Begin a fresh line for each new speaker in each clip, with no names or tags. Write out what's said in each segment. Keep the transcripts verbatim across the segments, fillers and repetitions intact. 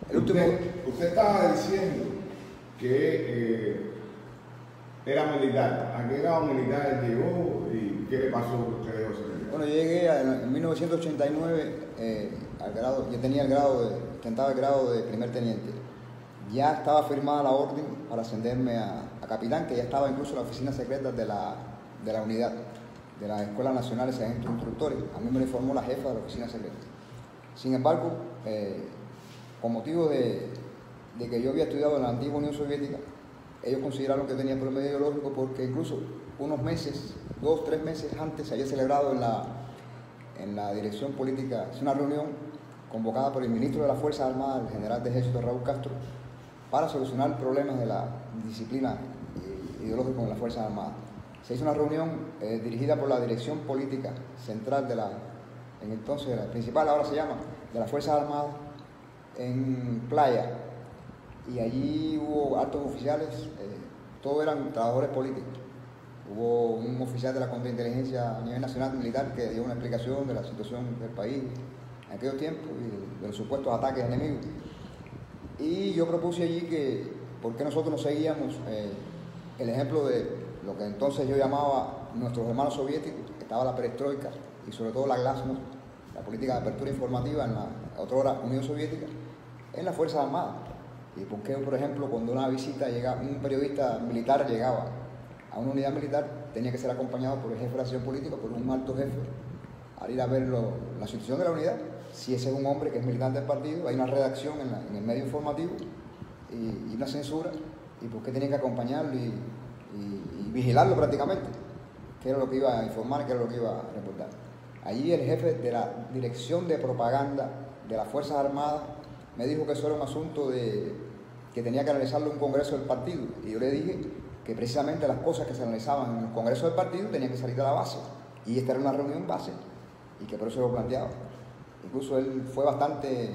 El último...
usted, usted estaba diciendo que eh, era militar. ¿A qué grado militar llegó y qué le pasó que usted dejó ese militar?
Bueno, yo llegué a, en mil novecientos ochenta y nueve eh, al grado, yo tenía el grado de, ostentaba el grado de primer teniente. Ya estaba firmada la orden para ascenderme a, a capitán, que ya estaba incluso en la oficina secreta de la, de la unidad, de las Escuelas Nacionales de Agentes Instructores. A mí me lo informó la jefa de la oficina secreta. Sin embargo, eh, con motivo de, de que yo había estudiado en la antigua Unión Soviética, ellos consideraron que tenía promedio ideológico porque incluso unos meses, dos, tres meses antes, se había celebrado en la, en la dirección política, es una reunión convocada por el ministro de las Fuerzas Armadas, el general de Ejército Raúl Castro, para solucionar problemas de la disciplina ideológica en las Fuerzas Armadas. Se hizo una reunión eh, dirigida por la Dirección Política Central de la, en entonces la principal, ahora se llama, de las Fuerzas Armadas, en Playa, y allí hubo altos oficiales, eh, todos eran trabajadores políticos. Hubo un oficial de la contrainteligencia a nivel nacional militar que dio una explicación de la situación del país en aquellos tiempos y de los supuestos ataques enemigos. Y yo propuse allí que, ¿por qué nosotros no seguíamos eh, el ejemplo de lo que entonces yo llamaba nuestros hermanos soviéticos? Estaba la perestroika y sobre todo la glasnost, la política de apertura informativa en la otrora Unión Soviética, en las Fuerzas Armadas. Y por qué, por ejemplo, cuando una visita llegaba, un periodista militar llegaba a una unidad militar, tenía que ser acompañado por el jefe de la acción política, por un alto jefe, al ir a ver lo, la situación de la unidad. Si ese es un hombre que es militante del partido, hay una redacción en, la, en el medio informativo y, y una censura, y por qué tenían que acompañarlo y, y, y vigilarlo prácticamente, qué era lo que iba a informar, qué era lo que iba a reportar. Allí el jefe de la Dirección de Propaganda de las Fuerzas Armadas me dijo que eso era un asunto de, que tenía que analizarlo un congreso del partido, y yo le dije que precisamente las cosas que se analizaban en el congreso del partido tenían que salir de la base, y esta era una reunión base, y que por eso lo planteaba. Incluso él fue bastante eh,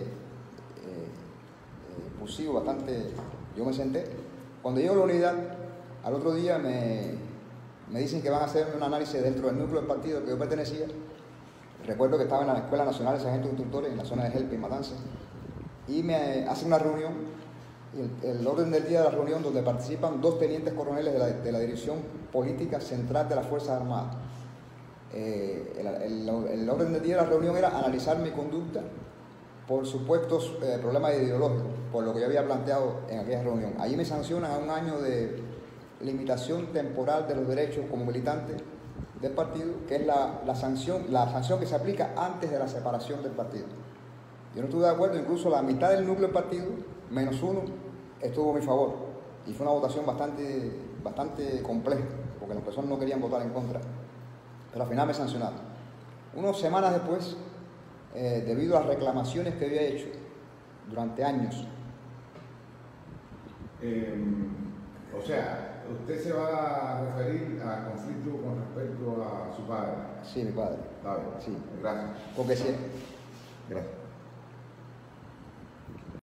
eh, impulsivo, bastante... Yo me senté. Cuando llego a la unidad, al otro día me, me dicen que van a hacer un análisis dentro del núcleo del partido que yo pertenecía. Recuerdo que estaba en la Escuela Nacional de Sargentos Instructores, en la zona de Gelpe y Matanzas, y me hacen una reunión, y el, el orden del día de la reunión, donde participan dos tenientes coroneles de la, de la Dirección Política Central de las Fuerzas Armadas. Eh, el, el, el orden del día de la reunión era analizar mi conducta por supuestos eh, problemas ideológicos, por lo que yo había planteado en aquella reunión. Allí me sancionan a un año de limitación temporal de los derechos como militante del partido, que es la, la, sanción, la sanción que se aplica antes de la separación del partido. Yo no estuve de acuerdo, incluso la mitad del núcleo del partido, menos uno, estuvo a mi favor. Y fue una votación bastante, bastante compleja, porque las personas no querían votar en contra. Pero al final me sancionaron. Unas semanas después, eh, debido a las reclamaciones que había hecho durante años.
Eh, o sea, ¿usted se va a referir al conflicto con respecto a su padre?
Sí, mi padre.
Está bien.
Sí.
Gracias.
Porque sí.
Gracias.